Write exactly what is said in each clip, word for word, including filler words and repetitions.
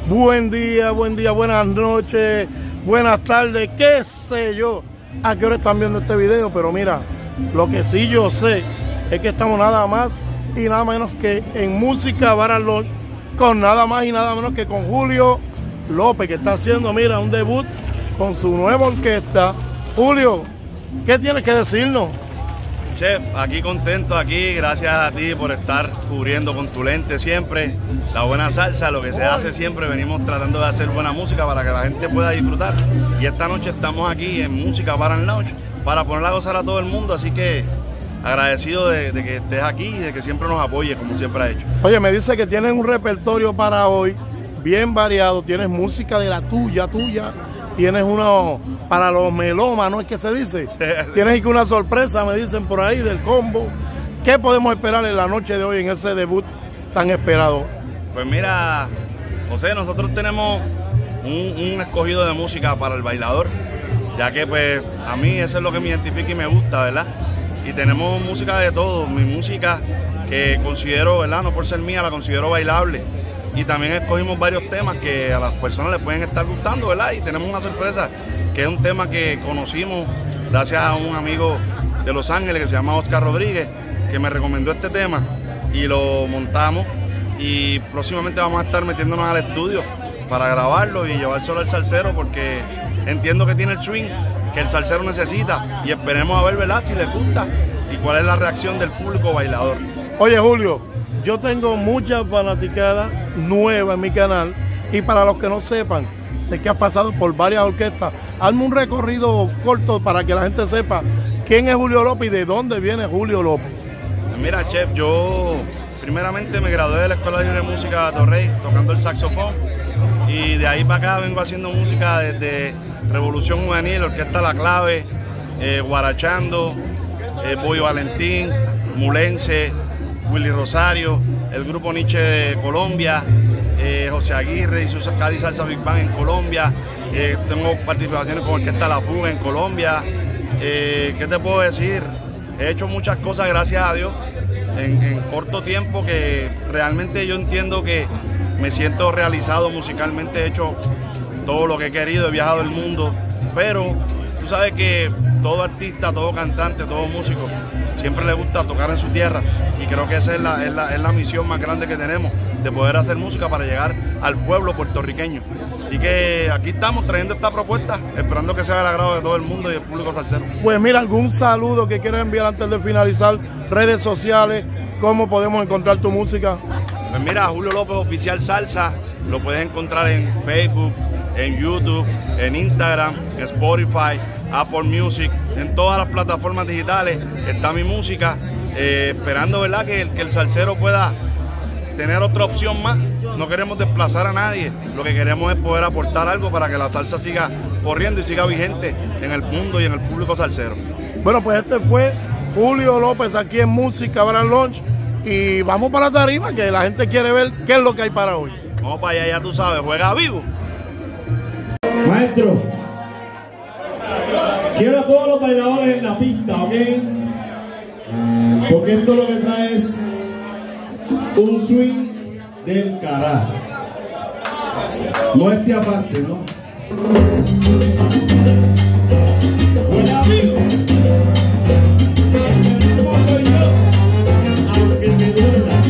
Buen día, buen día, buenas noches, buenas tardes, qué sé yo a qué hora están viendo este video, pero mira, lo que sí yo sé es que estamos nada más y nada menos que en Música Bar and Lounge con nada más y nada menos que con Julio López, que está haciendo, mira, un debut con su nueva orquesta. Julio, ¿qué tienes que decirnos? Chef, aquí contento, aquí, gracias a ti por estar cubriendo con tu lente siempre la buena salsa, lo que se hace siempre, venimos tratando de hacer buena música para que la gente pueda disfrutar. Y esta noche estamos aquí en Música Bar and Lounge para ponerla a gozar a todo el mundo, así que agradecido de, de que estés aquí y de que siempre nos apoyes, como siempre has hecho. Oye, me dice que tienes un repertorio para hoy bien variado, tienes música de la tuya, tuya, tienes uno para los melómanos, ¿es que se dice? Tienes una sorpresa, me dicen por ahí, del combo. ¿Qué podemos esperar en la noche de hoy en ese debut tan esperado? Pues mira, José, nosotros tenemos un, un escogido de música para el bailador, ya que pues a mí eso es lo que me identifica y me gusta, ¿verdad? Y tenemos música de todo, mi música que considero, ¿verdad? No por ser mía, la considero bailable. Y también escogimos varios temas que a las personas les pueden estar gustando, ¿verdad? Y tenemos una sorpresa, que es un tema que conocimos gracias a un amigo de Los Ángeles que se llama Oscar Rodríguez, que me recomendó este tema y lo montamos. Y próximamente vamos a estar metiéndonos al estudio para grabarlo y llevárselo al salsero, porque entiendo que tiene el swing que el salsero necesita y esperemos a ver, ¿verdad?, si les gusta y cuál es la reacción del público bailador. Oye, Julio, yo tengo muchas fanaticadas nuevas en mi canal y para los que no sepan, sé que has pasado por varias orquestas. Hazme un recorrido corto para que la gente sepa quién es Julio López y de dónde viene Julio López. Mira, Chef, yo primeramente me gradué de la Escuela de Música de Torrey tocando el saxofón y de ahí para acá vengo haciendo música desde Revolución Juvenil, Orquesta La Clave, eh, Guarachando, eh, Boy Valentín, Mulense, Willy Rosario, el grupo Nietzsche de Colombia, eh, José Aguirre y su Cali Salsa Big Bang en Colombia, eh, tengo participaciones con Orquesta La Fuga en Colombia. Eh, ¿qué te puedo decir? He hecho muchas cosas, gracias a Dios, en, en corto tiempo, que realmente yo entiendo que me siento realizado musicalmente. He hecho todo lo que he querido, he viajado el mundo, pero tú sabes que todo artista, todo cantante, todo músico siempre le gusta tocar en su tierra, y creo que esa es la, es la, es la misión más grande que tenemos, de poder hacer música para llegar al pueblo puertorriqueño. Así que aquí estamos trayendo esta propuesta, esperando que sea del agrado de todo el mundo y el público salsero. Pues mira, algún saludo que quieras enviar antes de finalizar, redes sociales, ¿cómo podemos encontrar tu música? Pues mira, Julio López Oficial Salsa, lo puedes encontrar en Facebook, en YouTube, en Instagram, en Spotify, Apple Music, en todas las plataformas digitales está mi música, eh, esperando, ¿verdad?, que el, que el salsero pueda tener otra opción más. No queremos desplazar a nadie, lo que queremos es poder aportar algo para que la salsa siga corriendo y siga vigente en el mundo y en el público salsero. Bueno, pues este fue Julio López aquí en Música Bar and Lounge y vamos para la tarima, que la gente quiere ver qué es lo que hay para hoy. Vamos para allá, ya tú sabes, juega vivo. Maestro, quiero a todos los bailadores en la pista, ¿ok? Porque esto lo que trae es un swing del carajo. No este aparte, ¿no? Buen amigo, el mismo soy yo, aunque te duela.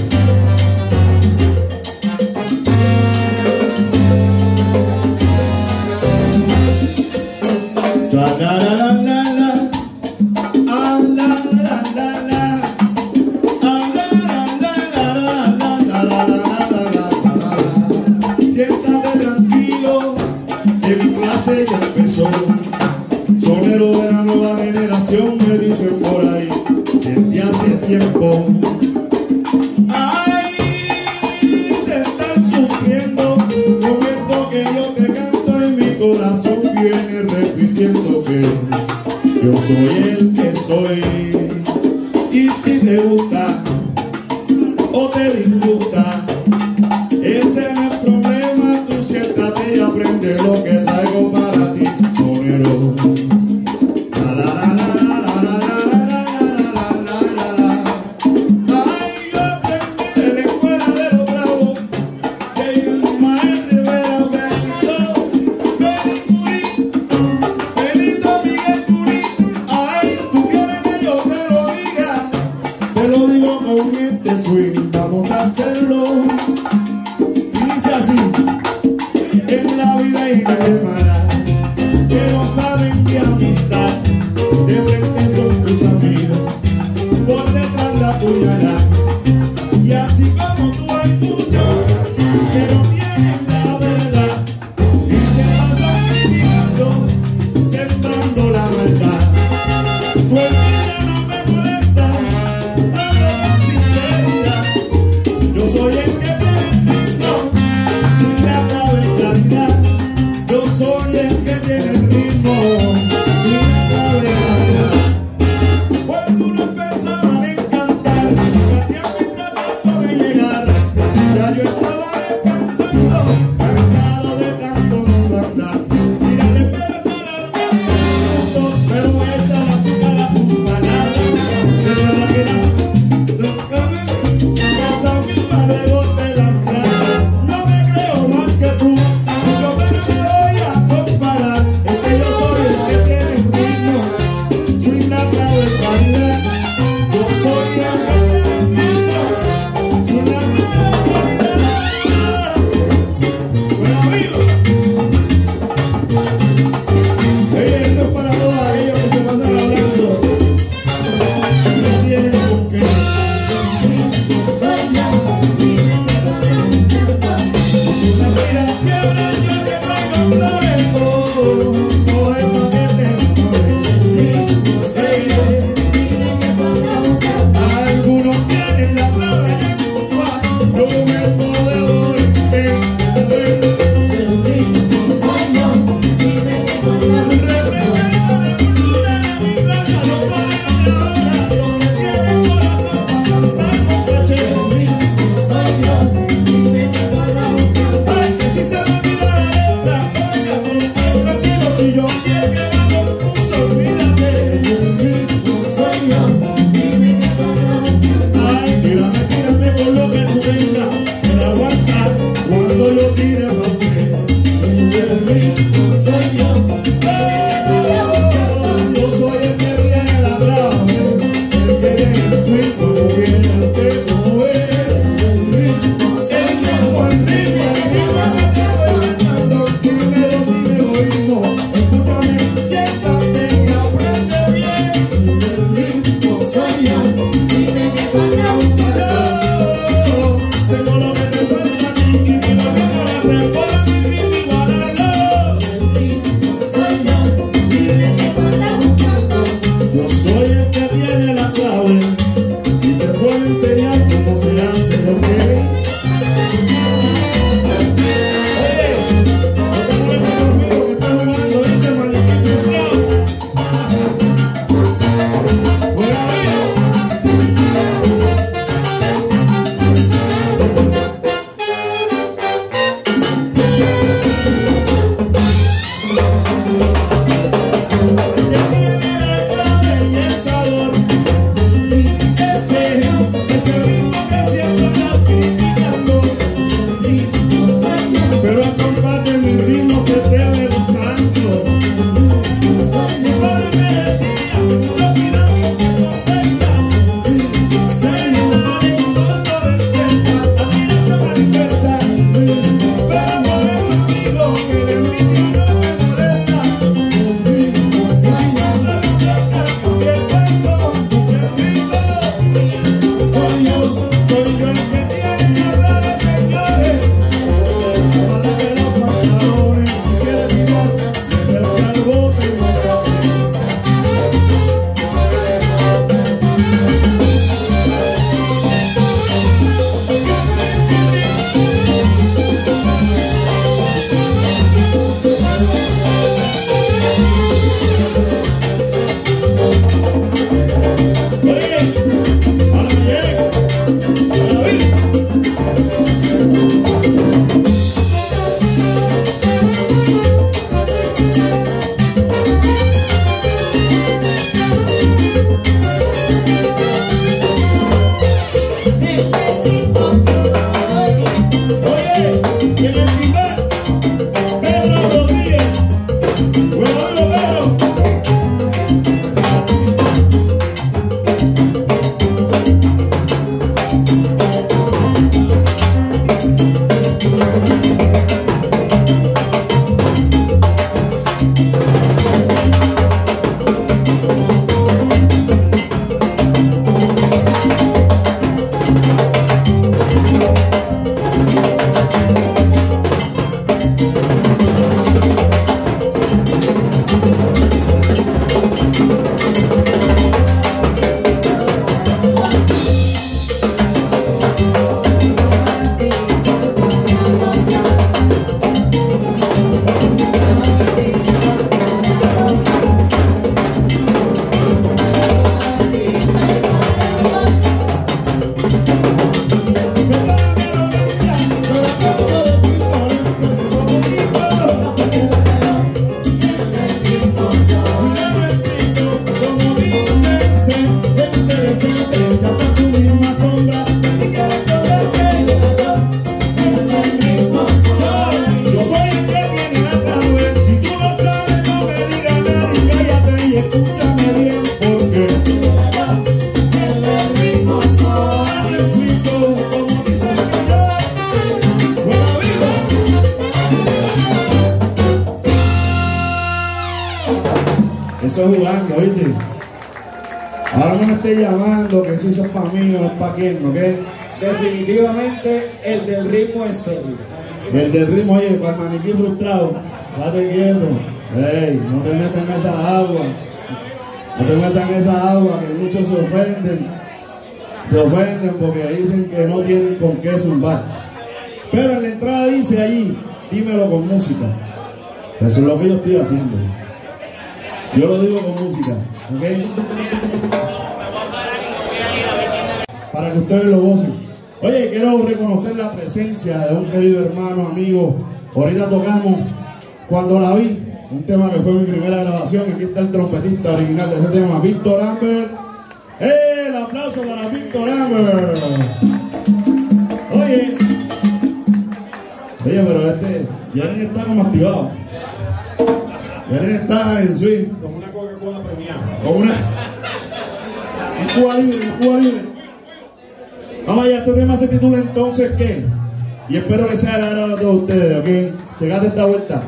La la la la la la, ah la la la la, ah la la la la la la la la la la. Siéntate tranquilo, que mi clase ya empezó. Sonero de la nueva generación me dicen por ahí, desde hace tiempo. Ay, te estás sufriendo con esto que yo te canto y mi corazón viene repitiendo que yo soy el que soy. Y si te gusta o te disgusta, ese no es problema, tú siéntate y aprende lo que traigo para ti, sonero. La la la la la la la la la la la la. Ay, yo aprendí de la escuela de los bravos, que el maestro Rivera con este swing vamos a hacerlo. Y dice así: en la vida hay hermanas que no saben de amistad, de frente son tus amigos, por detrás la puñalada. Y así como tú hay muchos que no tienen la verdad y se pasan criticando, sembrando la maldad. Tu envidia no me molesta, hablo con sinceridad. Yo soy el que tiene el ritmo, sin la clave claridad. Yo soy el que tiene el ritmo, sin la clave claridad. Cuando unos pensaban en cantar, gateando y tratando de llegar, ya yo estaba descansando, cansado de tanto mundo andar. Tírale peras a las manos, pero esta la azúcar a tus palabras. De verdad que las nunca me esa misma de bote las tratas. No me creo más que tú, mucho menos me voy a comparar. Es que yo soy el que tiene el ritmo, sin la clave claridad. Yo soy el que tiene el ritmo, sin la clave claridad. Bueno, amigos, oye, esto es para todos aquellos que se pasan hablando y no tienen con qué. Una mira quiebra, yo te traigo flores, todo, todo es pa' que te enamores. Ey, ey. Algunos tienen la clave en Cuba, yo me puedo hoy entender. Represento de cultura de mi raza, los soleros de ahora, los que tienen corazón pa' cantar con caché. Ay, que si se me olvida la letra, oiga, tú quieres tranquilo, si yo quiero que la compuso, olvídate. Ay, tírame, tírame por lo que tú tengas, me la aguanta cuando yo tire papel. Yo soy el que viene la clave, el que viene el swing como viene el tema, el ritmo, el ritmo, el ritmo que te estoy cantando. Dímelo si me oímos, escúchame, siéntate y aprende bien. Yo tengo lo que te falta a ti y mi novia no la hace por mi ritmo igualarlo. Yo soy el que tiene la clave y te puedo enseñar eso es jugando, ¿oíste? Ahora no me estés llamando, que si eso es para mí o es para quién, ¿ok? Definitivamente el del ritmo es serio. El del ritmo, oye, para el maniquí frustrado, date quieto. Ey, no te metas en esa agua. No te metas en esa agua, que muchos se ofenden. Se ofenden porque dicen que no tienen con qué zumbar. Pero en la entrada dice allí, dímelo con música. Eso es lo que yo estoy haciendo. Yo lo digo con música, ¿ok? Para que ustedes lo gocen. Oye, quiero reconocer la presencia de un querido hermano, amigo. Ahorita tocamos Cuando la vi, un tema que fue mi primera grabación. Aquí está el trompetista original de ese tema, Víctor Amber. ¡Eh! El aplauso para Víctor Amber. Oye, oye, pero este, Jaren está como activado. Jaren está en swing. Como una Coca-Cola premiada. Como una... un Cuba libre, un Cuba libre. Vamos allá, este tema se titula Entonces ¿Qué? Y espero que sea el agrado de todos ustedes, ¿ok? Checate esta vuelta.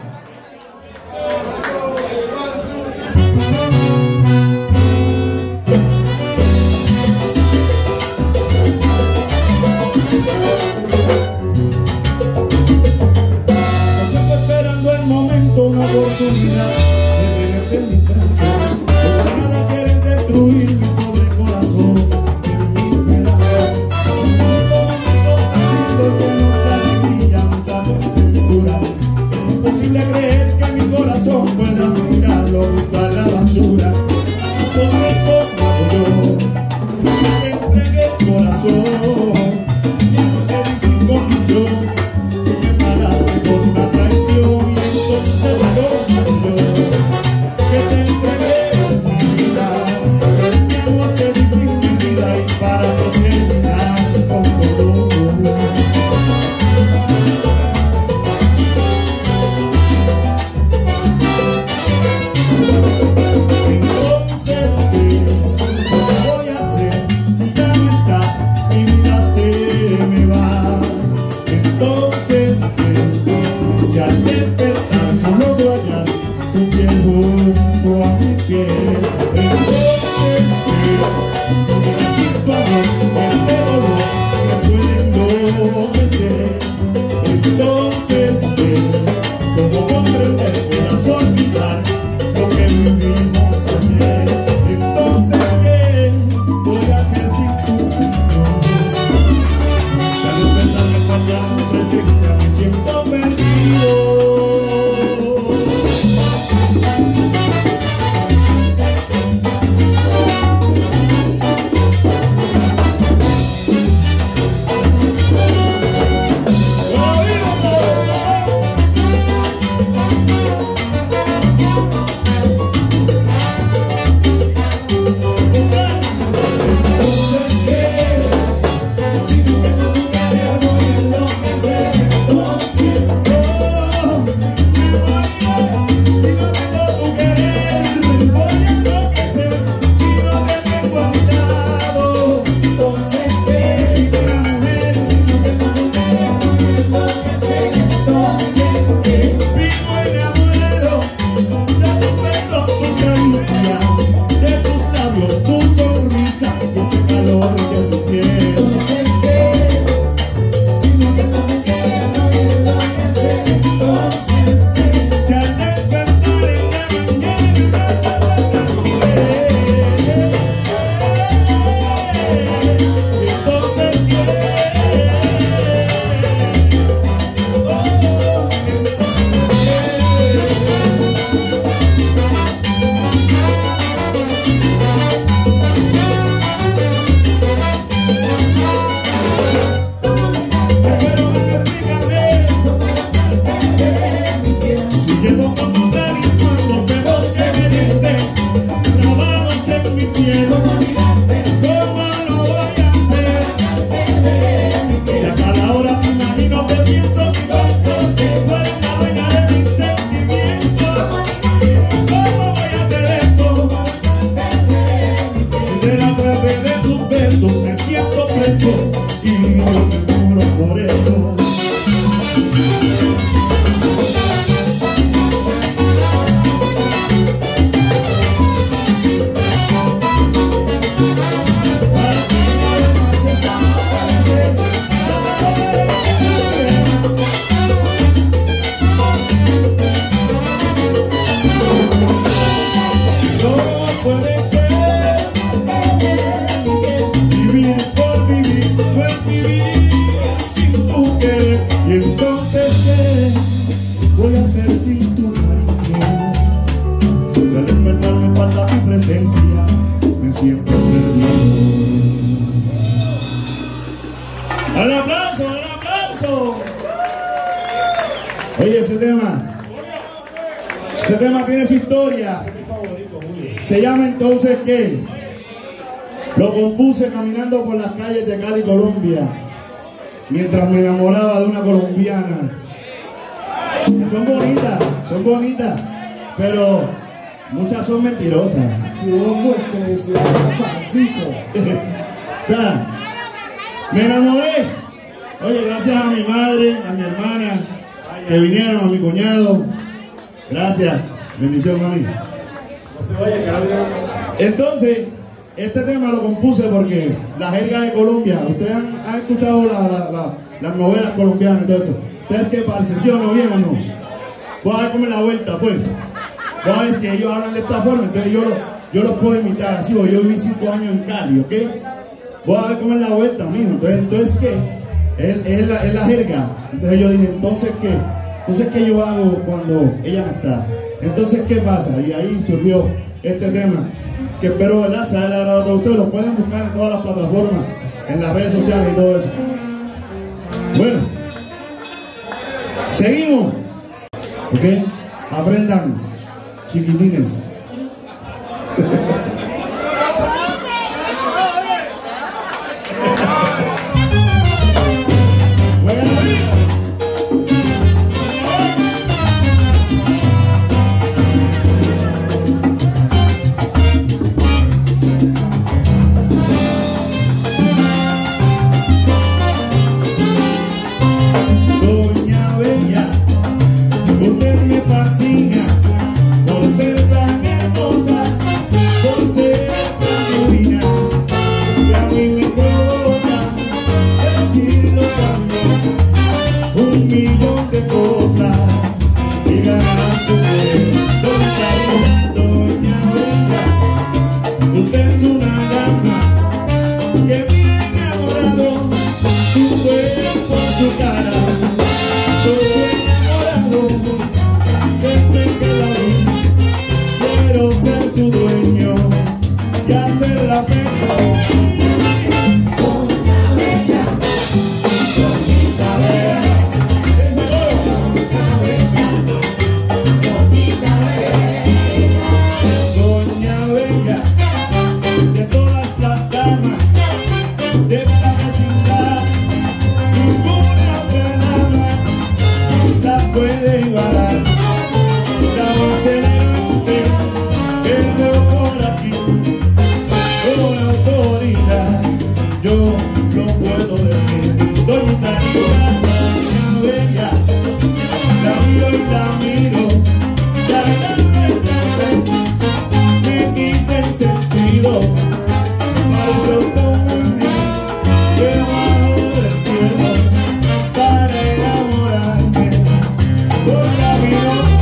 Estoy esperando el momento, una oportunidad de tenerte en mis brazos. Porque nada quieren destruir mi pobre corazón. Es imposible creer que mi corazón puedas tirarlo junto a la basura. Como es como yo, te entregué el corazón, no te di sin condición, me pagaste con una traición. Y entonces como yo, que te entregué mi vida, mi amor te di sin mi vida. Y para terminar con todo, entonces, ¿qué voy a hacer si ya no estás? Mi vida vivir por vivir no es vivir sin tu querer. Y entonces ¿qué voy a hacer sin tu cariño? Si al despertar me falta tu presencia, me siento perdido. ¡Al aplauso, al aplauso! Oye, ese tema, ese tema tiene su historia. Se llama Entonces ¿qué? Lo compuse caminando por las calles de Cali, Colombia, mientras me enamoraba de una colombiana. Que son bonitas, son bonitas, pero muchas son mentirosas. Yo pues que le decía papacito. O sea, me enamoré. Oye, gracias a mi madre, a mi hermana, que vinieron, a mi cuñado. Gracias. Bendición, mami. Entonces, este tema lo compuse porque la jerga de Colombia, ustedes han, han escuchado la, la, la, las novelas colombianas y todo eso. ¿Ustedes qué parece? ¿Sí o no? ¿Bien o no? Voy a ver cómo es la vuelta, pues. Voy a ver que ellos hablan de esta forma, entonces yo, lo, yo los puedo imitar así, porque yo viví cinco años en Cali, ¿ok? Voy a ver cómo es la vuelta, mijo. Entonces, entonces ¿qué? Es, es, la, es la jerga. Entonces yo dije, ¿entonces qué? Entonces, ¿qué yo hago cuando ella no está? Entonces, ¿qué pasa? Y ahí surgió este tema, que espero, ¿verdad?, se haya agradado a todos ustedes. Lo pueden buscar en todas las plataformas, en las redes sociales y todo eso. Bueno, seguimos. ¿Ok? Aprendan, chiquitines. Doña Bella, usted me fascina por ser tan hermosa, por ser tan divina, que a mí me provoca decirlo también, un millón de cosas y ganar su querer. Doña, Doña Bella, usted es una dama que me ha enamorado, su cuerpo, su cara. Soy su enamorado, desde que la vi, quiero ser su dueño y hacerla feliz. Doña Bella, Doñita Bella, Doña Bella, Doñita Bella, Doña Bella, de todas las damas de esta vecindad, ninguna otra dama la puede igualar. La más elegante que veo por aquí, con autoridad yo lo puedo decir. Doñita linda, Doña Bella, la miro y la miro, ya la verdad me quita el sentido. Parece autonomía debajo del cielo para enamorarme. Por camino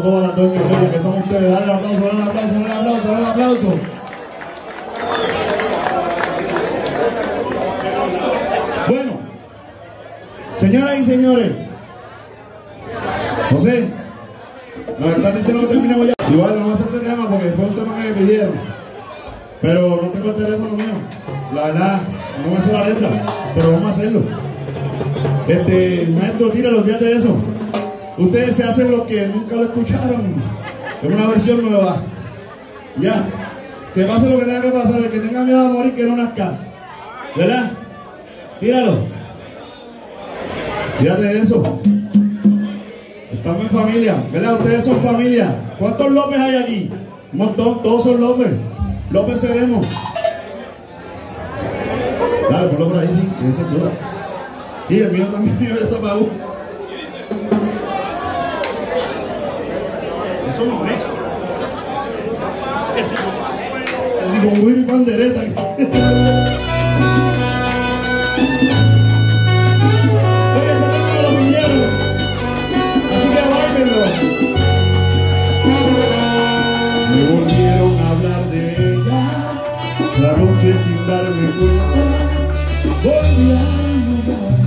todas las doñas bellas que son ustedes. Dale el aplauso, dale el aplauso, dale el aplauso, dale el aplauso. Bueno, señoras y señores, José, nos están diciendo que terminemos ya. Igual vamos a hacer este tema porque fue un tema que me pidieron, pero no tengo el teléfono mío. La verdad, no me sé la letra, pero vamos a hacerlo. Este, maestro, tíralo, olvídate de eso. Ustedes se hacen lo que nunca lo escucharon. Es una versión nueva. Ya. Que pase lo que tenga que pasar. El que tenga miedo a morir, que no nazca. ¿Verdad? Tíralo. Fíjate de eso. Estamos en familia. ¿Verdad? Ustedes son familia. ¿Cuántos López hay aquí? Un montón. Todos son López. López seremos. Dale, ponlo por ahí, sí. Esa es dura. Y el mío también, el mío ya está pagado. Eso no es, cabrón. Así como Willy Pandereta. Oye, esta tema lo pidieron. Así que báilenlo. Me volvieron a hablar de ella la noche sin darme cuenta. Volví al lugar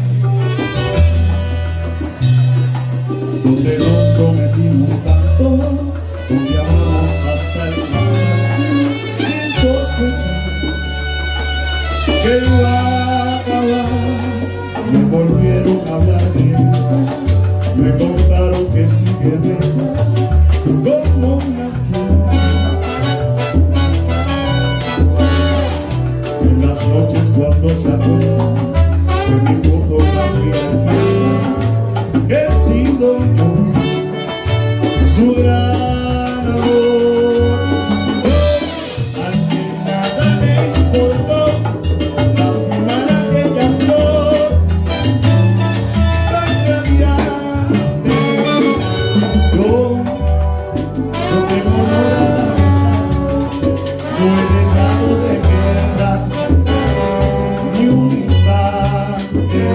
donde nos prometimos tanto, donde amamos hasta el final, sin sospechar que iba a acabar. Me volvieron a hablar de ella, me contaron que sigue bella como una flor. En las noches cuando se acuesta, en mi fotografía he sido yo su gran amor. Al que nada le importó lastimar aquella flor tan radiante. Yo no tengo honor a la verdad, no he dejado de quererla ni un instante.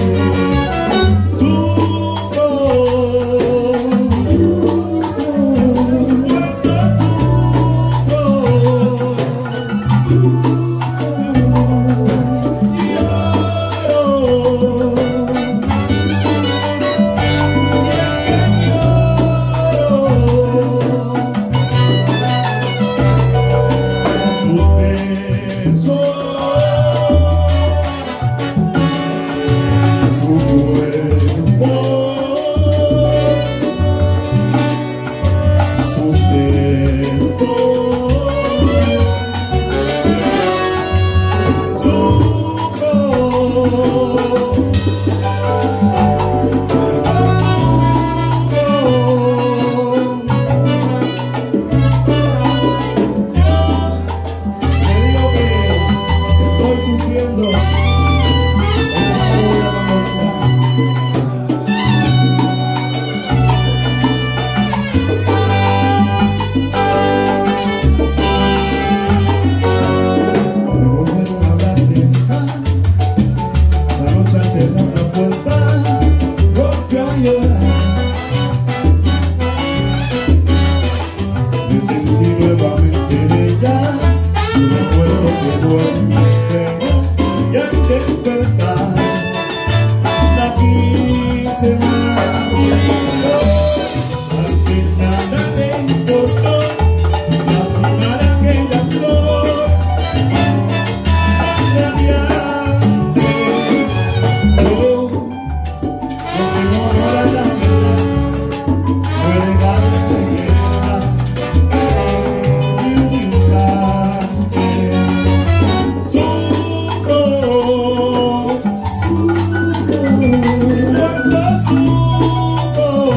Cuánto sufro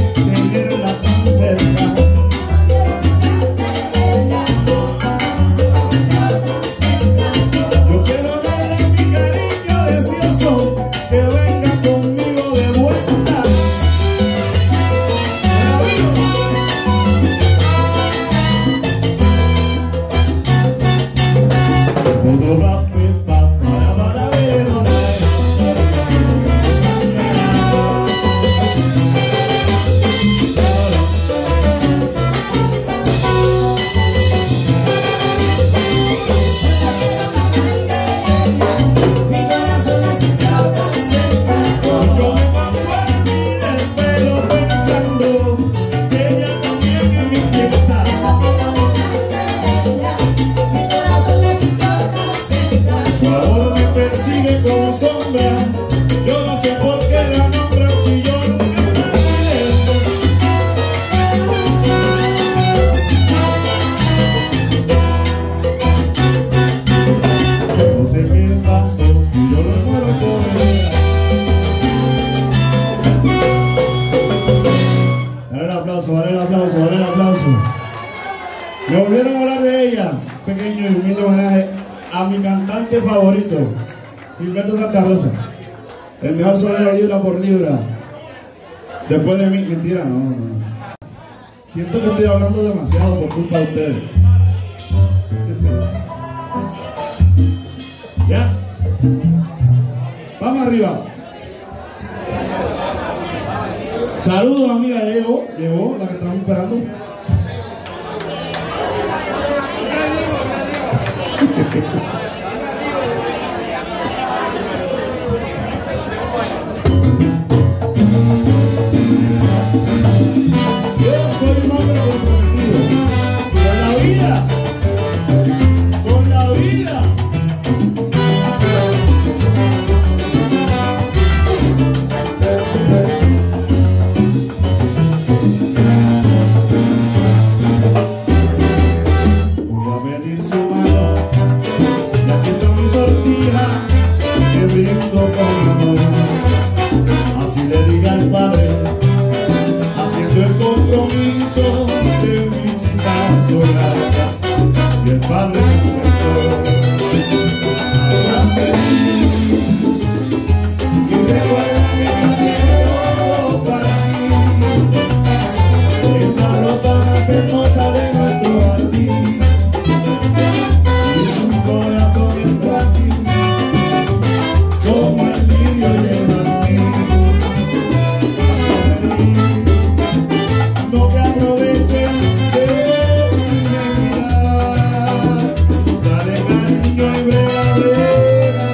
tenerla tan cerca. Yo quiero darle mi cariño deseoso, que venga conmigo de vuelta. Todo va a preparar para ver ahora. Persigue como sombra, yo no sé por qué la nombran si yo nunca me pierdo. No sé qué pasó, si yo lo muero por ella. Dale el aplauso, dale el aplauso, dale el aplauso. Me volvieron a hablar de ella, pequeño y humilde homenaje a mi cantante favorito, Gilberto Santa Rosa, el mejor sonero libra por libra. Después de mí, mentira, no, no, no. Siento que estoy hablando demasiado por culpa de ustedes. ¿Ya? Vamos arriba. Saludos, amiga, llegó, llegó la que estamos esperando. Yo soy un hombre comprometido con la vida, con la vida. Voy a pedir su mano, y aquí está mi sortija, que brindo con amor. Así le diga al Padre, haciendo el compromiso de visitar su hogar. Y el Padre contestó: habla feliz, y recuerda que yo quiero todo para mí. Es la rosa más hermosa de nuestro jardín, y su corazón es frágil como el lirio y el jazmín. No te aproveches de su ingenuidad, dale cariño y brega, brega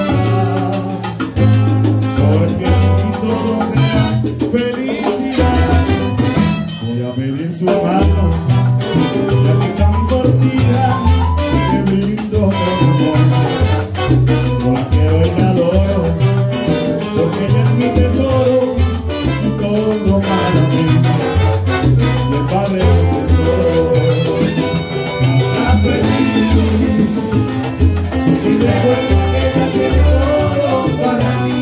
con bondad, porque así todo será felicidad. Voy a pedir su mano, y aquí está mi sortija, que brindo con amor. No la quiero y la adoro, porque ella es mi tesoro, todo para mí. Y el Padre contestó: hazla feliz, y recuerda que ella tiene todo para mí.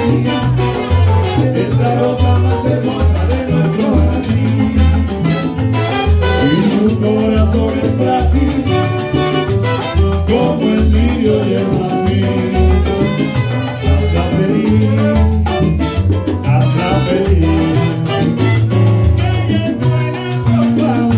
Es la rosa más hermosa de nuestro jardín, y su corazón es frágil como el lirio y el jazmín. Hazla feliz, hazla feliz. Ella es buena, papá.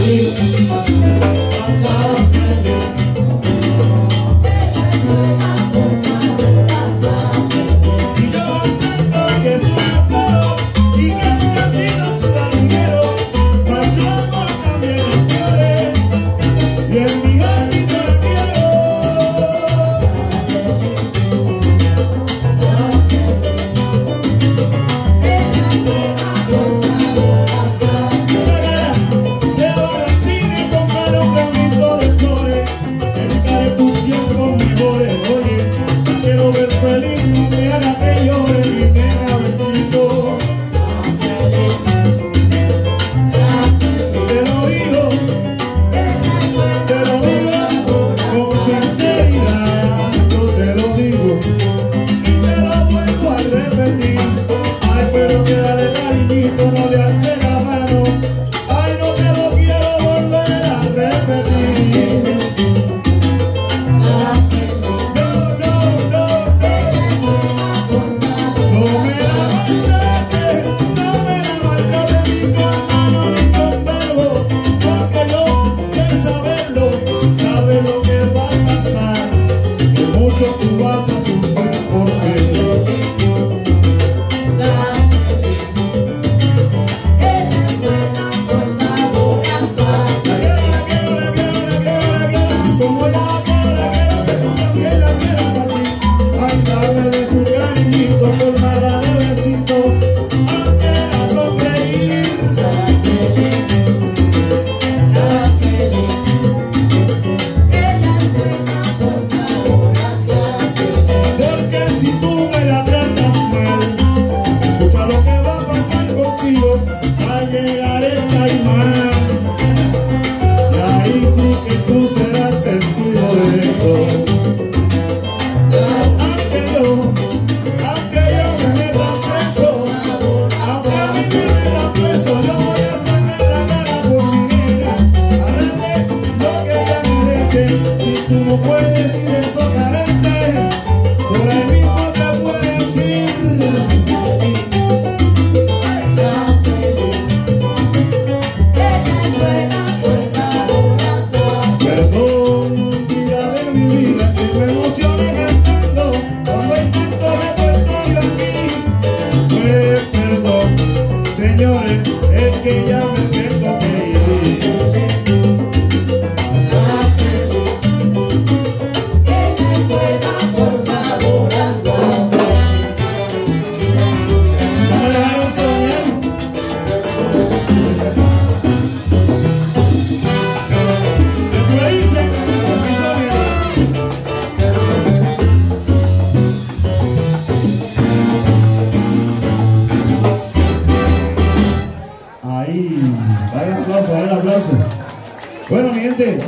Bueno, mi gente,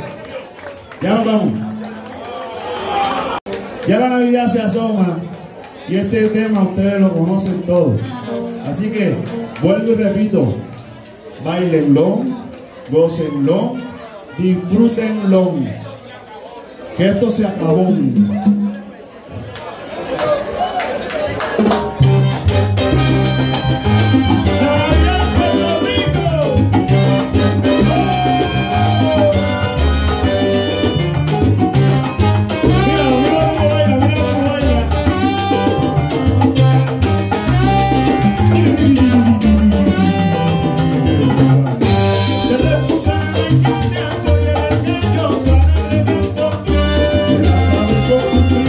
ya nos vamos. Ya la Navidad se asoma y este tema ustedes lo conocen todos. Así que vuelvo y repito, bailenlo, gócenlo, disfrútenlo, que esto se acabó. Soy el que yo, soy el que yo,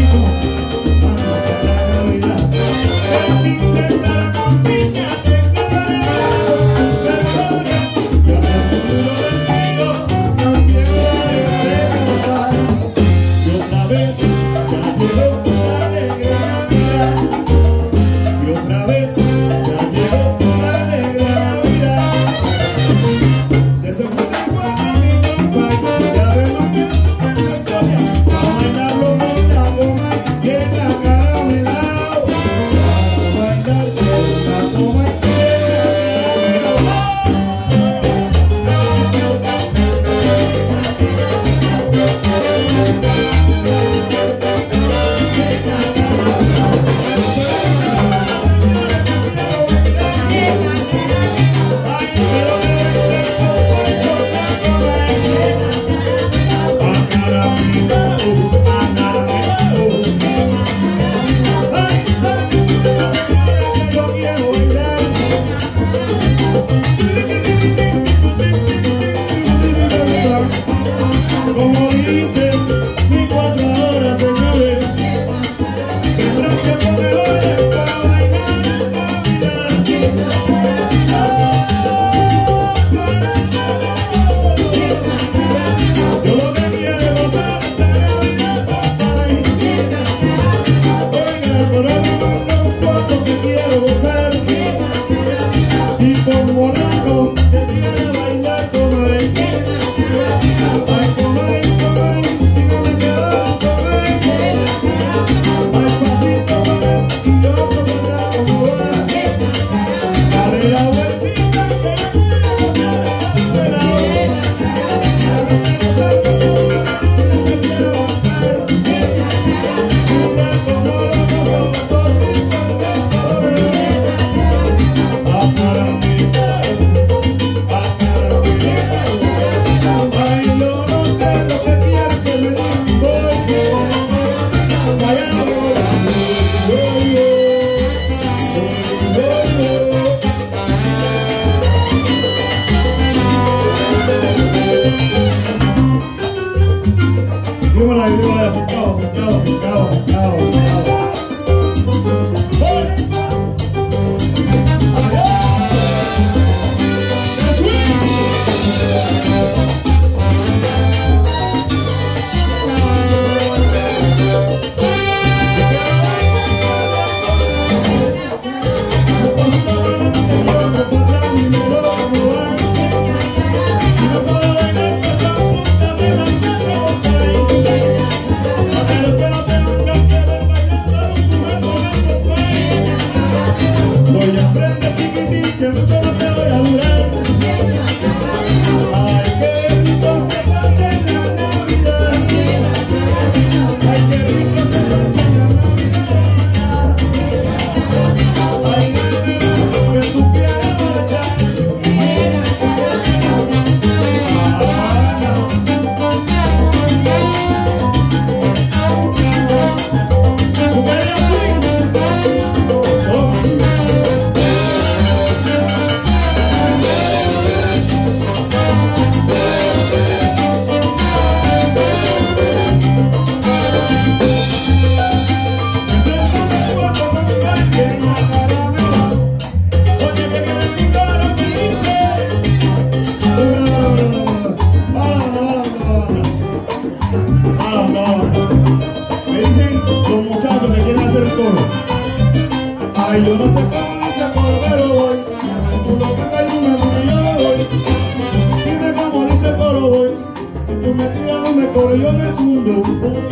Ay, yo no sé cómo dice coro, pero voy. Tú lo que te me tiro, yo voy. Dime cómo dice el coro, voy. Si tú me tiras un me coro, yo me fundo.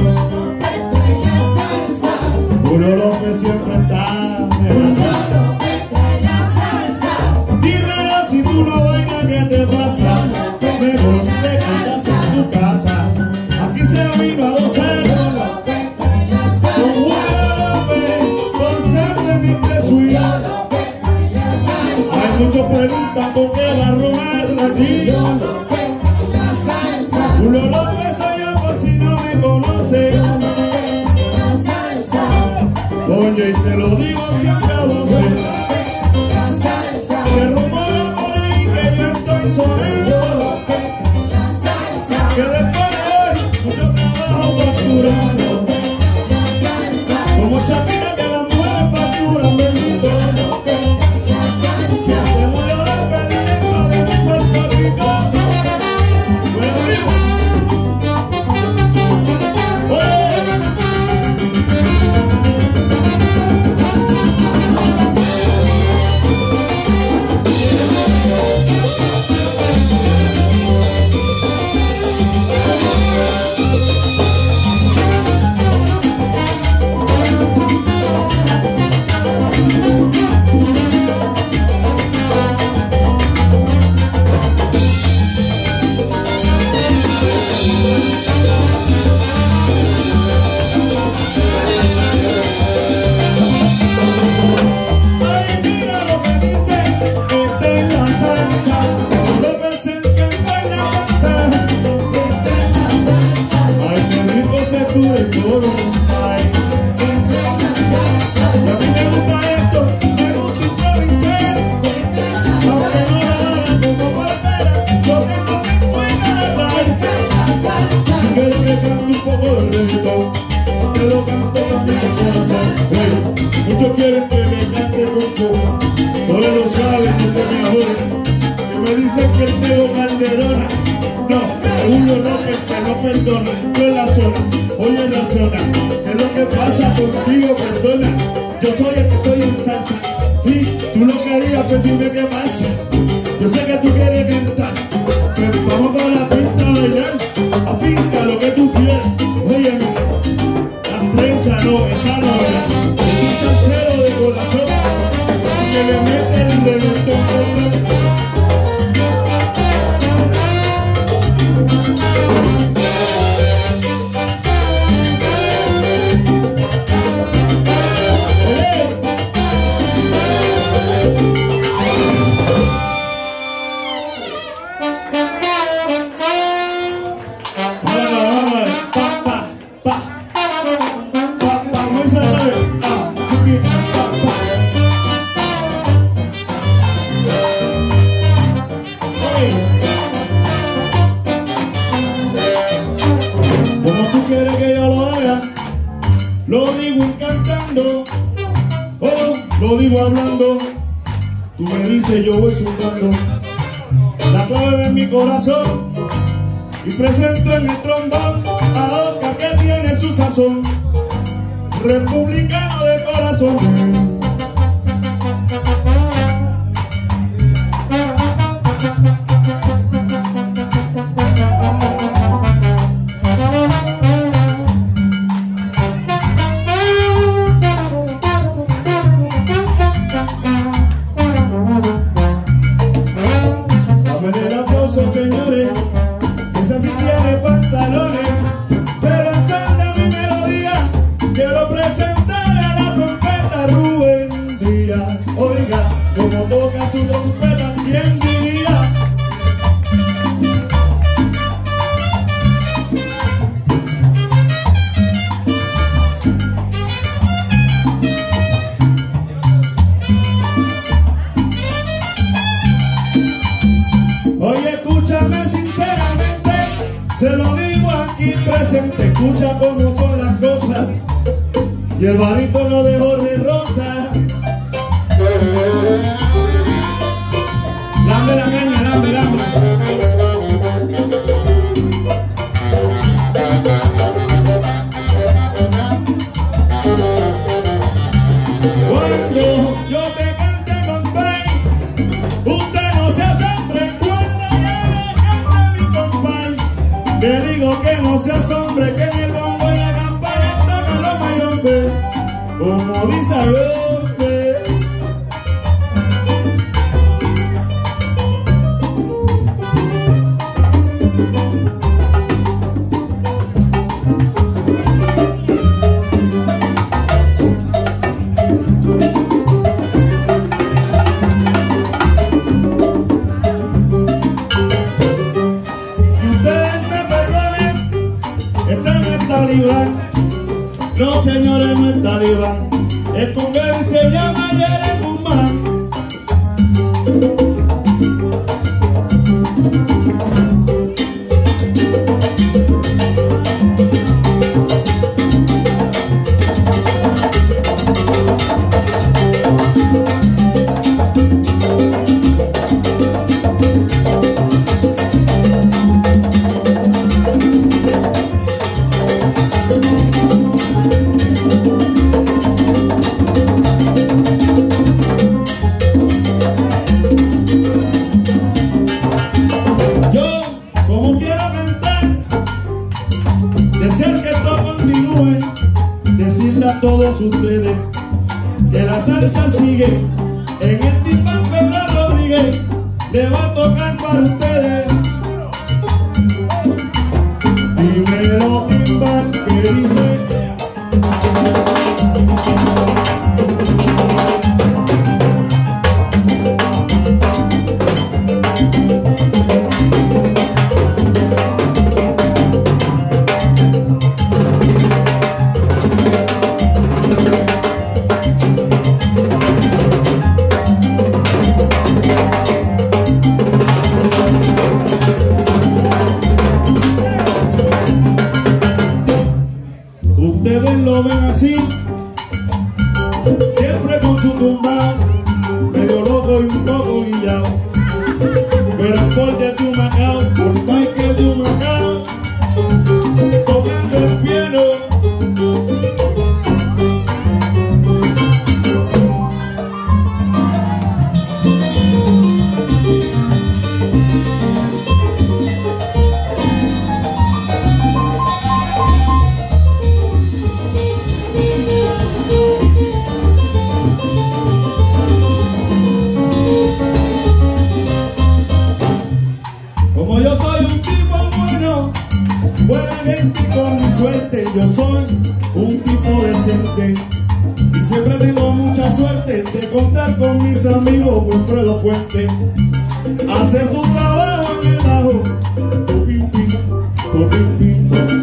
Julio López siempre está de salsa. Dímelo si tú no bailas, ¿qué te pasa? Mejor te quedas en tu casa. Aquí se vino a gozar. Con Julio López, constantemente suyo. Hay muchos preguntan por qué va a robar aquí. Julio López soy yo por si no me conoce. Oye, y te lo digo siempre a voces. Se rumora por ahí que yo estoy sonando, que después de hoy mucho trabajo facturando. Como Shakira que las mujeres facturan, bendito. Se murió López directo de Puerto Rico. Bueno, arriba. Muchos quieren que me cante con poco, todos lo saben desde mi abuela, que me dicen que el Tego Calderona, no, Julio López que no perdona, yo en la zona, oye en la zona, ¿qué es lo que pasa contigo? Perdona, yo soy el que estoy en salsa, y tú lo querías, pues dime qué pasa, yo sé que tú quieres cantar, pues vamos para la pista a bailar, afinca lo que tú quieras, oye, la prensa no, esa no es. Salsero de corazón que le mete el reggaetón con lo digo cantando, oh, lo digo hablando, tú me dices yo voy zumbando, la clave de mi corazón, y presento en el trombón a Oscar que tiene su sazón, republicano de corazón. señores, esa sí tiene pantalones, pero en son de mi melodía quiero presentar a la trompeta Rubén Díaz. Oiga, como toca su trompeta, ¿quién diría? Oye, escúchame sinceramente, se lo digo aquí presente, escucha cómo son las cosas, y el barítono de Jorge Rosa. Lambe la caña, lambe, lambe. Cuando yo te cante, compay, usted no se asombre. Cuando yo le cante, mi compay, te digo que no se asombre, que en el bombo y la campana tocan los mayores, como dice Ayombe. No, señores, no es talibán, es con él y se llama Jerez Guzmán. Decirle a todos ustedes que la salsa sigue en el timbal Pedro Rodríguez, le va a tocar para ustedes. Dímelo, timbal, que dice. Ustedes lo ven así, siempre con su tumbao, medio loco y un poco guillao, pero por de tu Macao, por Michael de Macao, tocando el piano. Como yo soy un tipo bueno, buena gente y con mi suerte, yo soy un tipo decente y siempre tengo mucha suerte de contar con mis amigos Wilfredo Fuentes. Hace su trabajo en el bajo, pim, pim, pim, pim, pim.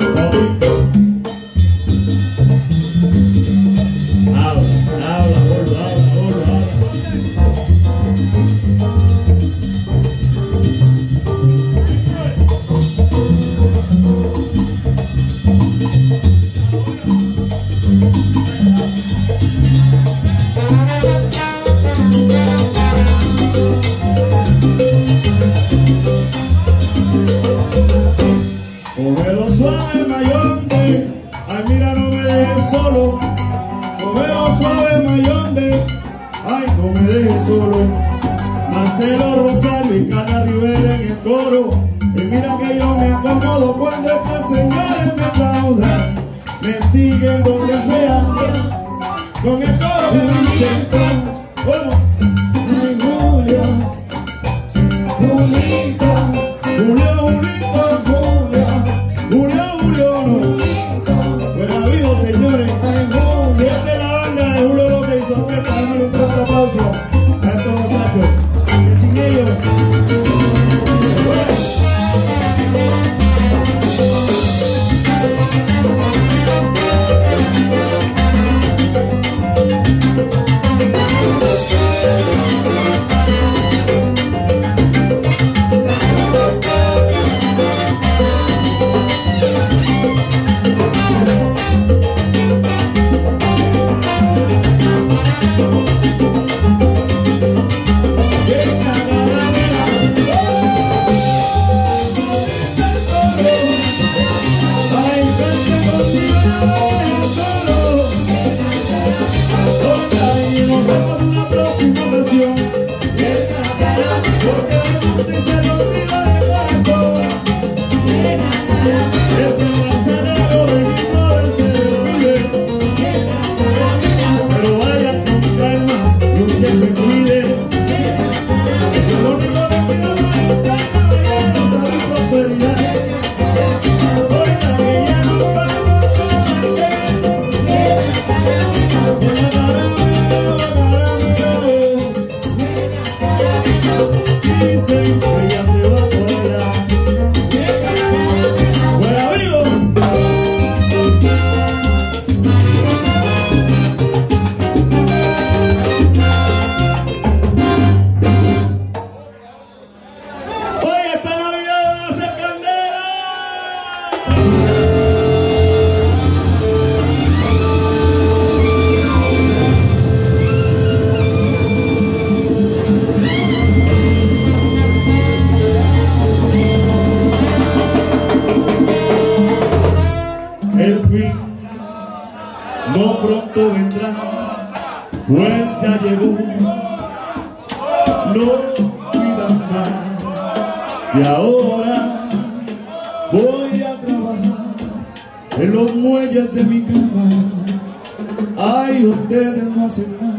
Habla, habla, gordo, habla, gordo, habla. Cógelo suave, Mayombe, ay mira no me dejes solo. Cógelo suave, Mayombe, ay no me dejes solo. Marcelo Rosario y Carla Rivera en el coro, y mira que yo me acomodo cuando estas señores me aplaudan. Me siguen donde sea, con el coro que dicen, ¿cómo? Ay Julio, Julito, Julito. fin, no pronto vendrá, pues ya llegó, no pidas más. Y ahora voy a trabajar en los muelles de mi cama. Ay, ustedes no hacen nada.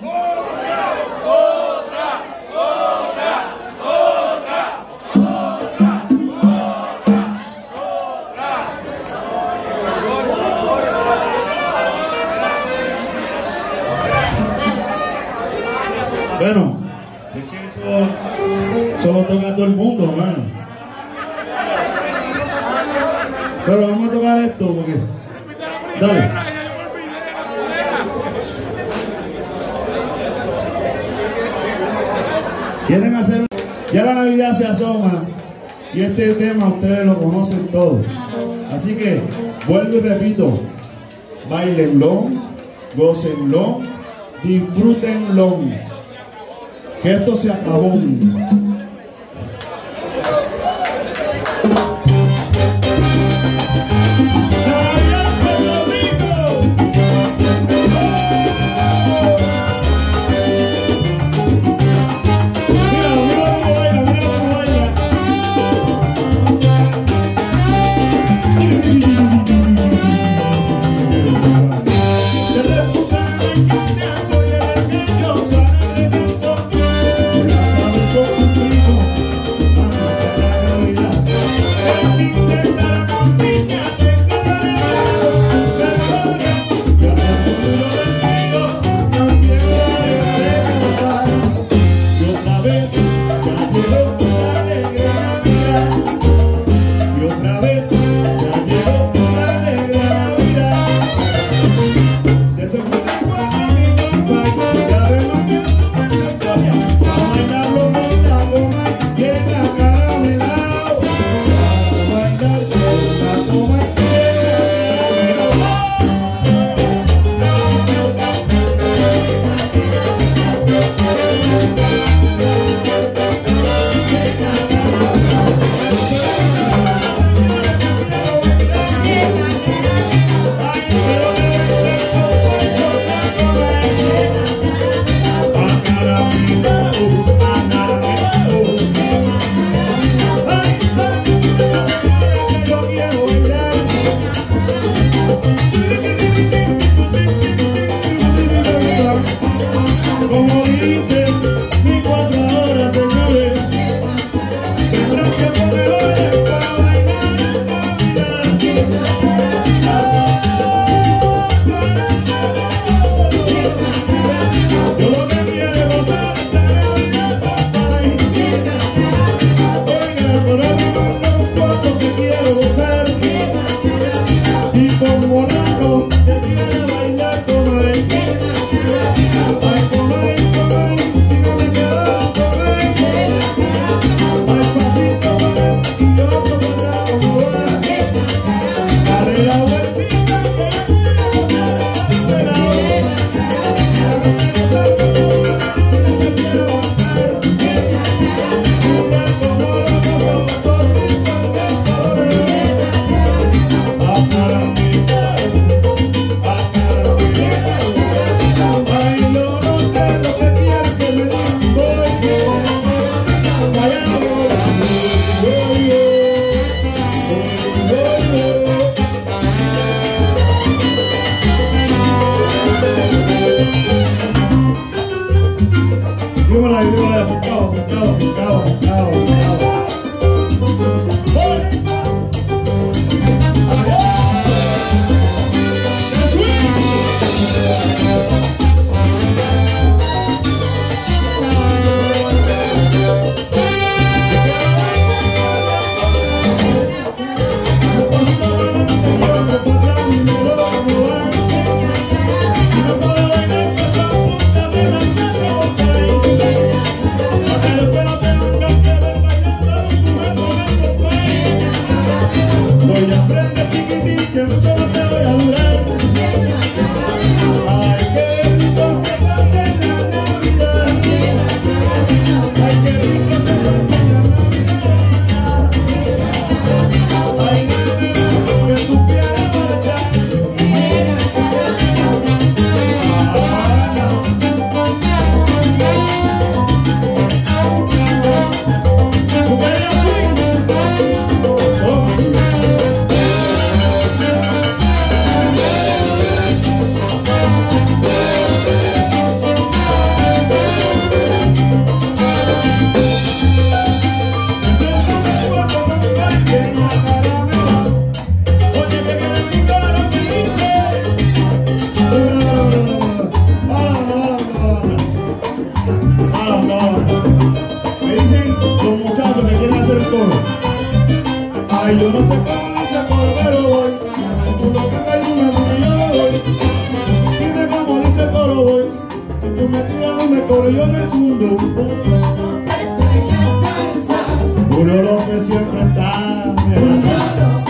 Bueno, es que eso solo toca a todo el mundo, hermano. Pero vamos a tocar esto porque... Dale. Quieren hacer... Ya la Navidad se asoma y este tema ustedes lo conocen todos. Así que vuelvo y repito, bailenlo, gócenlo, disfrútenlo. Que esto se acabó. Después no te vengas que ver bailando, tu cuerpo me acompaña. Ay, yo no sé cómo dice por pero voy. Si tú lo cantas y tú me tiras, yo voy. Dime cómo dice el coro voy. Si tú me tiras o me coro, yo me subo. Julio López siempre está de masa.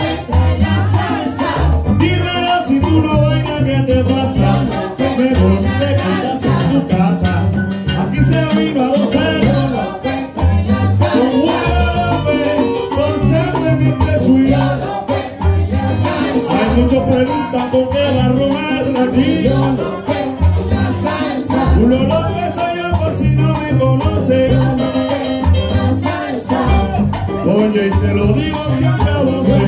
Dímelo si tú no bailas, ¿qué te pasa? Mejor te quedas en tu casa. Aquí se vino a gozar con Julio López, gozando en este suite. Hay muchos preguntan por qué va a robar aquí. Julio López soy yo por si no me conoces. Oye, y te lo digo siempre a voces.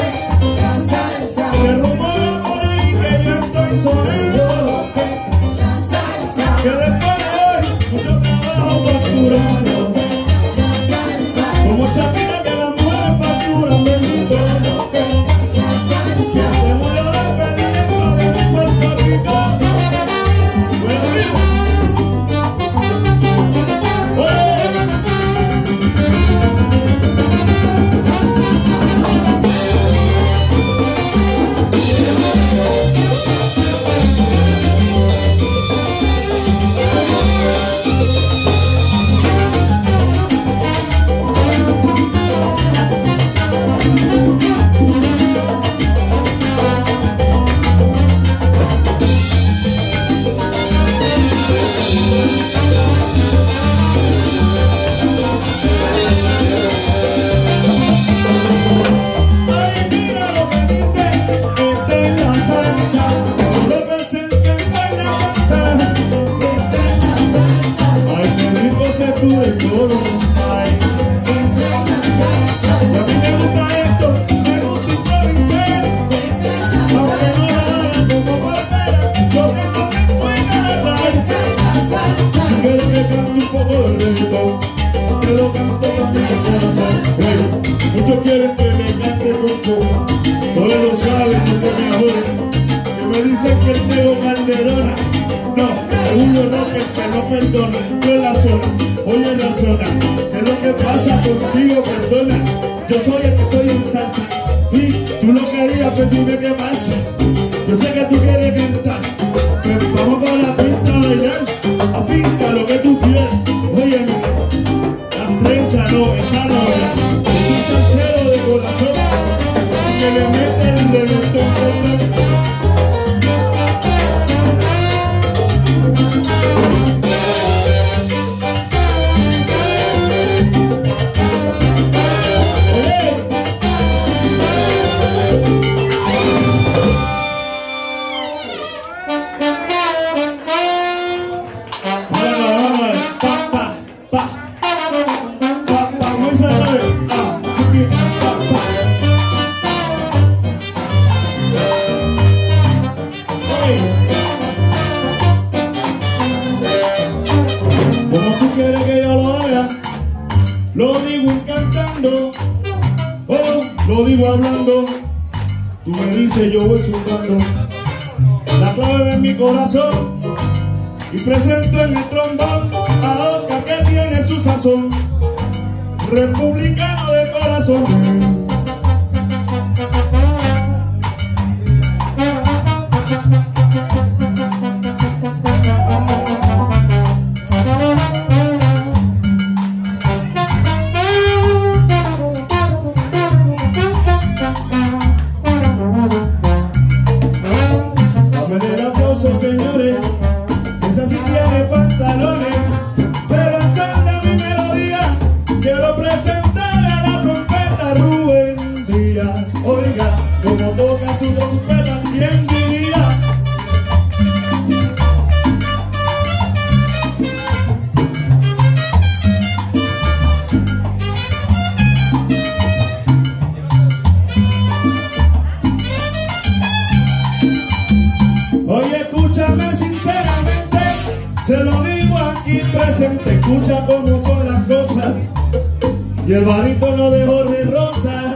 Se rumora por ahí que yo estoy sonando, que después de hoy mucho trabajo facturando. Como Shakira que las mujeres facturan, bendito. Siente Julio López directo de Puerto Rico. Bueno, vivo. Muchos quieren que me cante poco, no lo saben, no se me joden. Que me dicen que el Tego Calderona, no, Julio López que no perdona. Yo en la zona, oye en la zona, ¿qué es lo que pasa contigo? Perdona, yo soy el que estoy en salsa y tú lo querías, pero dime qué pasa. Yo sé que tú quieres cantar, pero vamos para la pista a bailar, a pinta lo que tú quieras. Oye, la prensa no, esa no es. Sincero de corazón, que le mete el reggaetón con la... Como tú quieres que yo lo haga, lo digo cantando, oh, lo digo hablando. Tú me dices, yo voy zumbando la clave de mi corazón y presento en el trombón a Oscar que tiene su sazón, republicano de corazón. Señores, esa sí tiene pantalones, pero encanta mi melodía. Quiero presentar a la trompeta Rubén Díaz. Oiga, como toca su trompeta, ¿quién diría? Oye, escúchame sinceramente, se lo digo aquí presente. Escucha cómo son las cosas y el barítono de Jorge Rosa.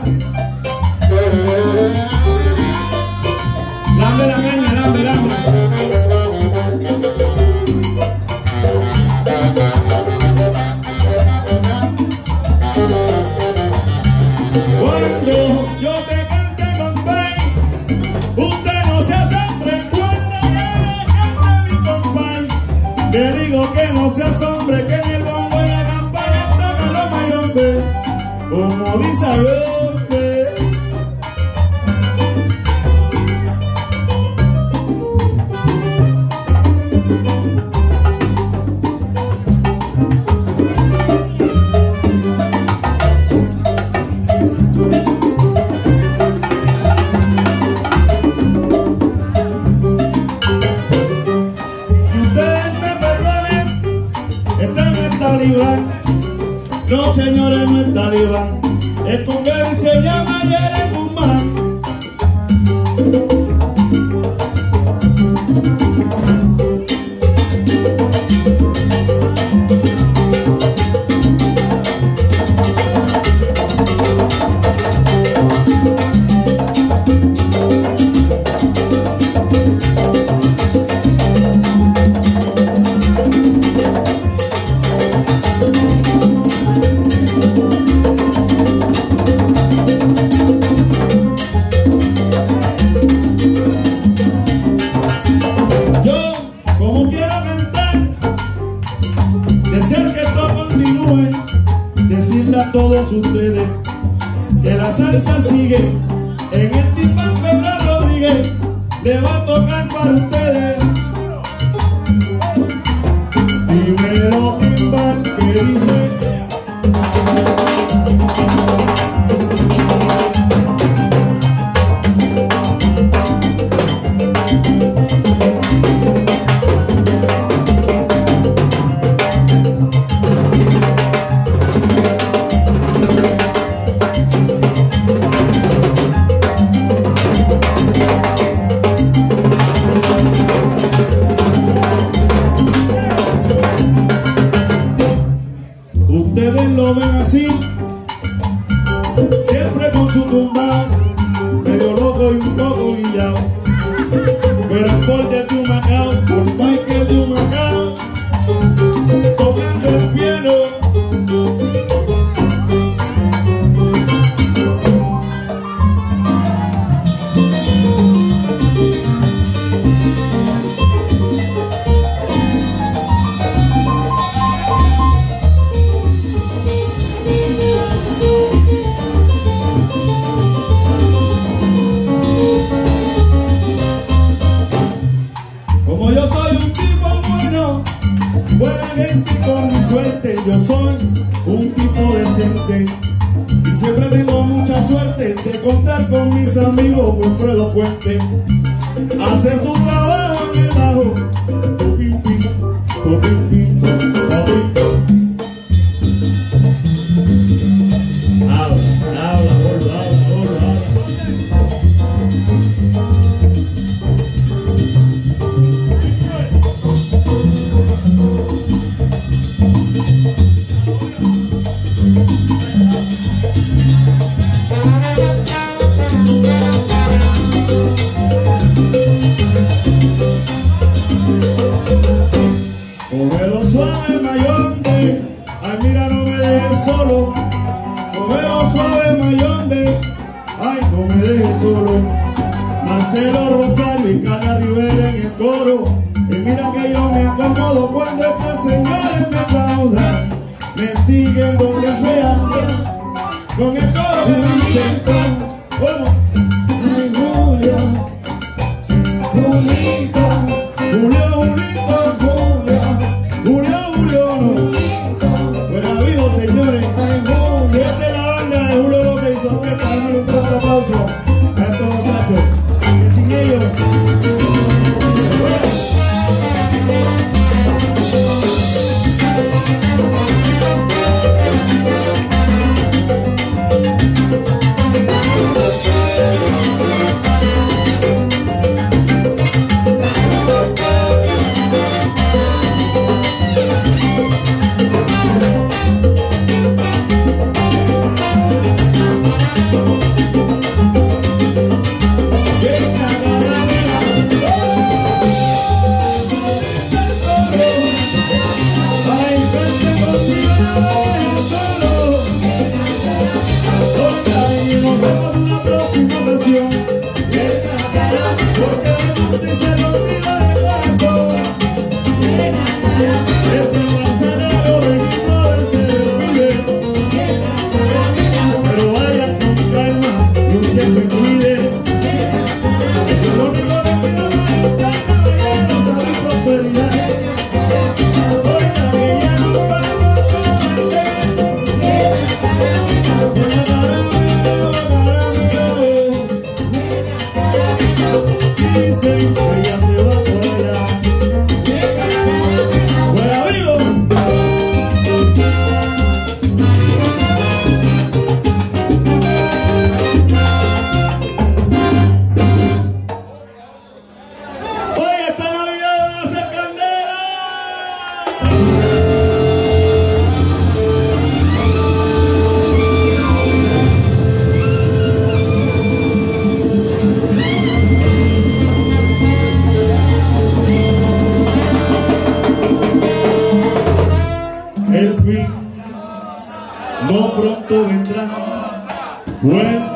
Lambe la caña, lambe, lambe. Cuando queremos más. Todos ustedes que la salsa sigue en el timbal Pedro Rodríguez, le va a tocar para ustedes. Dímelo timbal que dice. Ustedes lo ven así, siempre con su tumbao, medio loco y un poco guillao, pero el Paul de Humacao, por Michael de Humacao, tocando el piano. Como yo soy un tipo bueno, buena gente y con mi suerte, yo soy un tipo decente y siempre tengo mucha suerte de contar con mis amigos Wilfredo Fuentes. Hace su trabajo en el bajo, pim, pim, pim, pim, pim. Habla, habla, gordo, habla, gordo, habla. Cógelo suave, Mayombe, ay mira no me dejes solo. Cógelo suave, Mayombe, ay no me dejes solo. Marcelo Rosario y Carla Rivera en el coro. Y mira que yo me acomodo cuando estos señores me aplaudan. Me siguen donde sea, con el coro que dice, ¿cómo? Ay Julio, Julito, Julio, Julito, Julio, Julio, Julio, no. Buena vivo, señores. Esta es la banda de Julio López y su orquesta. Dame un fuerte aplauso a estos muchachos, que sin ellos.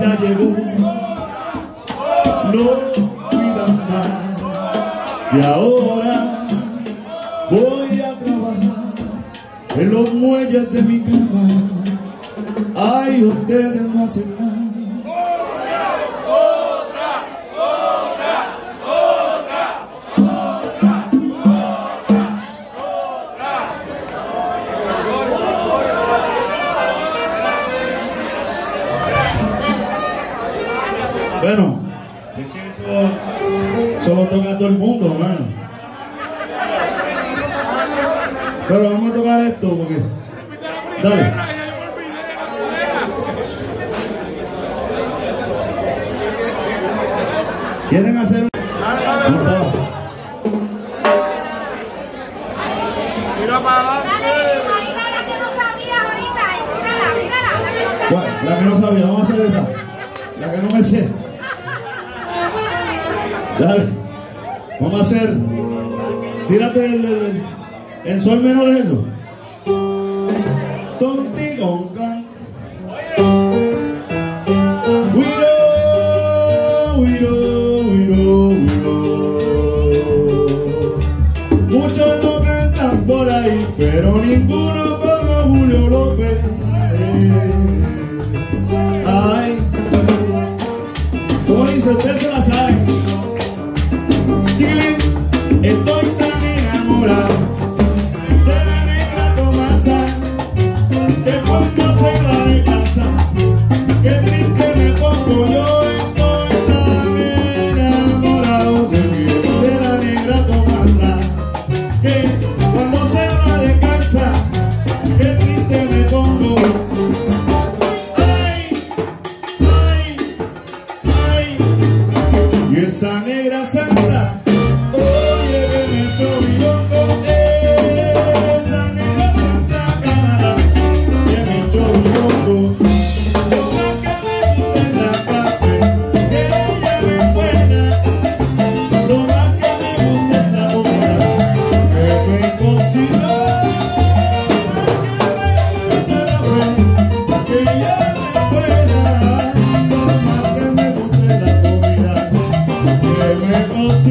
ya llegó, no pidan más. Y ahora voy a trabajar en los muelles de mi cama. Ay, ustedes no hacen nada. Bueno, es que eso solo toca a todo el mundo, hermano. Pero vamos a tocar esto porque... Dale. ¿Quieren hacer un... No, Mira para abajo. La que no sabías ahorita, mírala, mírala, la que no sabías. ¿cuál? La que no sabía, vamos a hacer esta. La que no me sé. Dale. Vamos a hacer. Tírate el, el, en sol menor es eso. Tontigoncan. Wiro, wiro, wiro, wiro. Muchos lo cantan por ahí, pero ninguno como Julio López. Ay, como dice, usted se la sabe. Estoy tan enamorado de la negra Tomasa, que cuando se va de casa, que triste me pongo yo. Estoy tan enamorado de, de la negra Tomasa, que cuando se va de casa, que triste me pongo. Ay, ay, ay, y esa negra santa. Oh,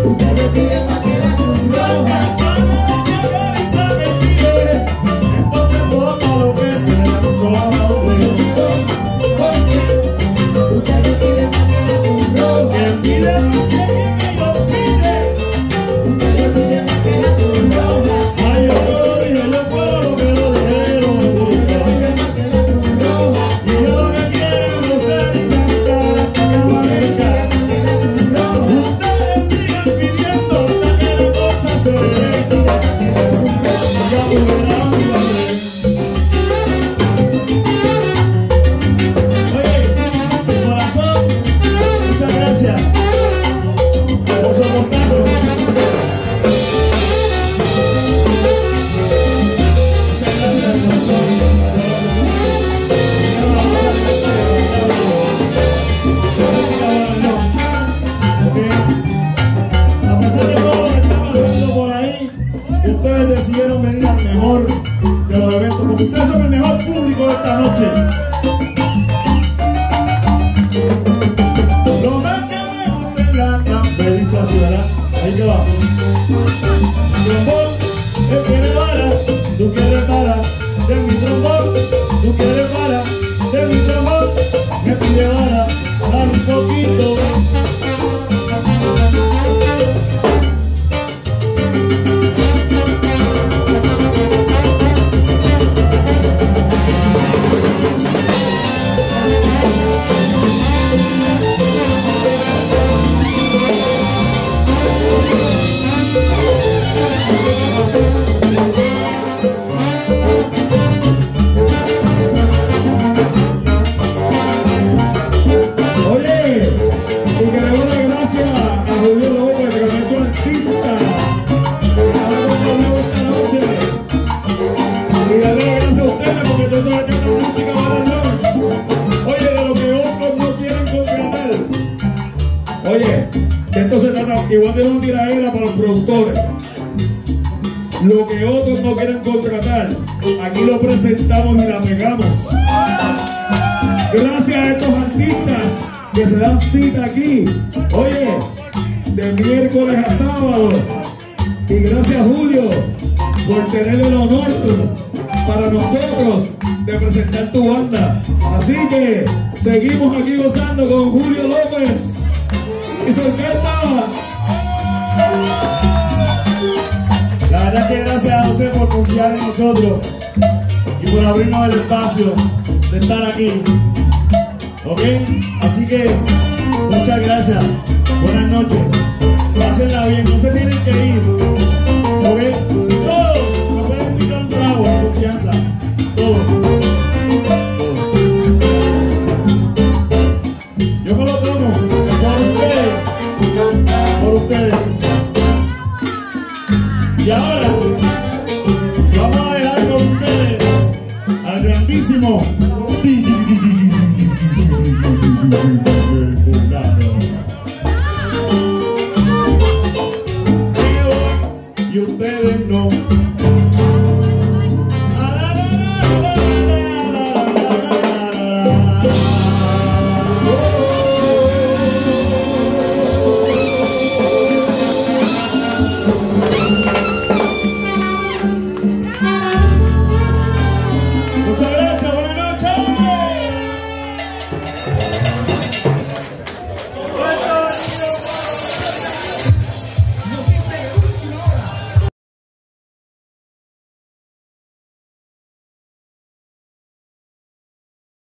Ustedes piden más que la Cruz Roja. Entonces toca lo que se le antoja a usted. Ustedes piden más que la Cruz Roja. Quien pide más que quien ellos piden. Ustedes piden más que la Cruz Roja. Ay, yo no lo dije, yo fueron lo que lo dijeron. Ustedes piden más que la Cruz Roja. Y yo lo que quiero es gozar y cantar hasta que amanezca. Ustedes sigan pidiendo hasta que la cosa se dé. Ya volverá mi padre. Oye, de corazón, muchas gracias por soportarnos. Muchas gracias de corazón. Ya nos vamos a alimentar de música buena noche. Ok. A pesar de todo lo que está pasando por ahí, ustedes decidieron venir al mejor de los eventos, porque ustedes son el mejor público de esta noche. Lo más que me gusta es la café, dice así, ¿verdad? Ahí que va. Trombón, él quiere vara, tú quieres vara, de mi trombón, tú quieres vara, de mi trombón, me pide vara, dale un poquito. Oye, y queremos dar gracias a Julio López, tremendo artista, que ha dado conmigo esta noche. Y darle las gracias a ustedes porque todos cantan música para el lunch. Oye, de lo que otros no quieren contratar. Oye, de esto se trata, igual de una tiradera para los productores. Lo que otros no quieren contratar, aquí lo presentamos y la pegamos. Gracias a estos artistas que se dan cita aquí, oye, de miércoles a sábado. Y gracias, Julio, por tener el honor para nosotros de presentar tu banda. Así que seguimos aquí gozando con Julio López y su orquesta. La verdad que gracias a José por confiar en nosotros y por abrirnos el espacio de estar aquí. ¿Ok? Así que muchas gracias. Buenas noches. Pásenla bien. No se tienen que ir. ¿Ok? Todos me pueden invitar un trago en confianza. Todos. Todos. Yo me lo tomo por ustedes. Por ustedes. Y ahora vamos a dejar con ustedes al grandísimo